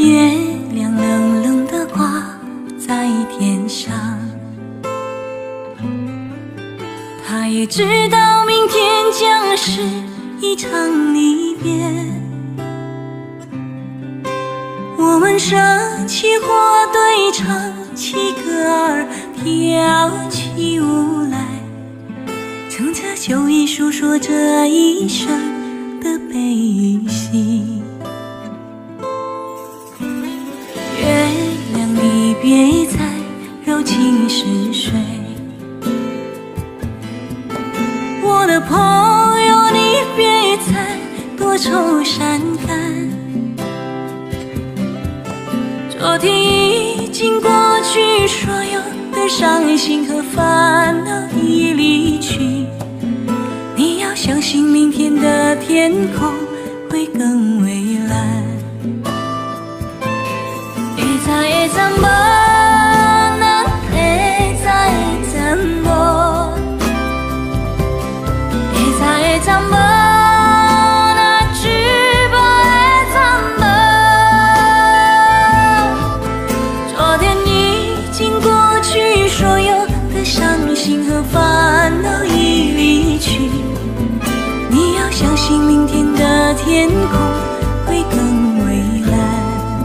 月亮冷冷地挂在天上，他也知道明天将是一场离别。我们升起火堆，唱起歌儿，跳起舞来，乘着酒意诉说这一生的悲喜。月亮你别再柔情似水，我的朋友你别再多愁善感，昨天已经过去，所有的伤心和烦恼已离去，你要相信明天的天空会更蔚蓝。会怎么能会怎么会怎么那只不会怎么，昨天已经过去，所有的伤心和烦恼已离去，你要相信明天的天空会更蔚蓝。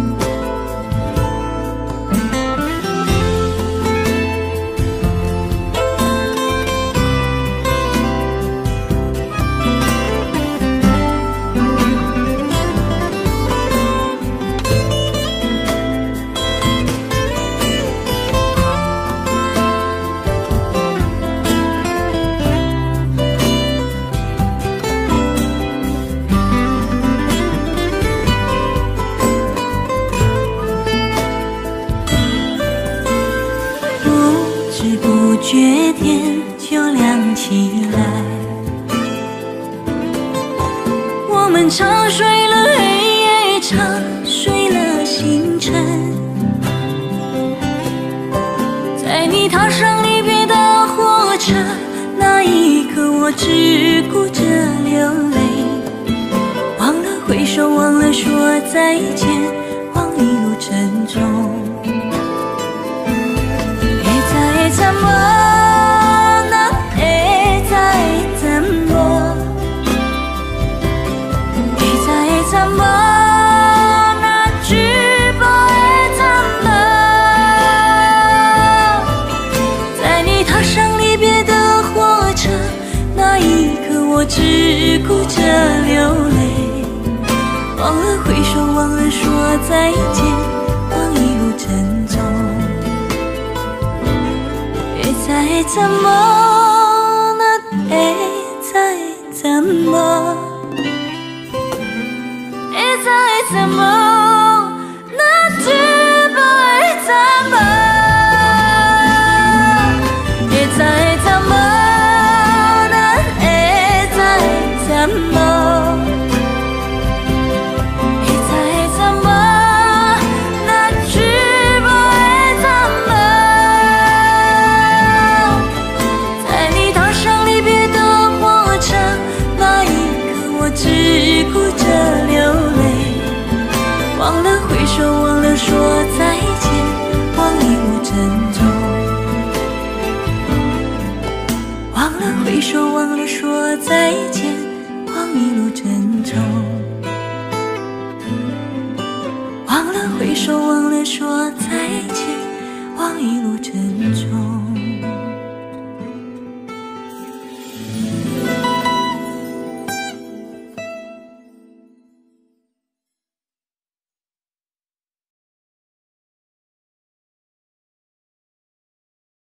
不知不觉天就亮起来，我们长睡了黑夜，长睡了星辰，在你踏上离别的火车，那一刻我只顾着流泪，忘了挥手，忘了说再见，忘一路珍重。怎么能会怎么会怎么那只不会怎么，在你踏上离别的火车，那一刻我只顾着流泪，忘了挥手，忘了说再见，忘一路珍重。会怎么那会怎么会怎么那只不会怎么，会怎么那会怎么会怎么那只不会怎么，只顾着流泪，忘了挥手，忘了说再见，忘一路珍重。忘了挥手，忘了说再见，忘一路珍重。忘了挥手，忘了说再见，忘一路珍重。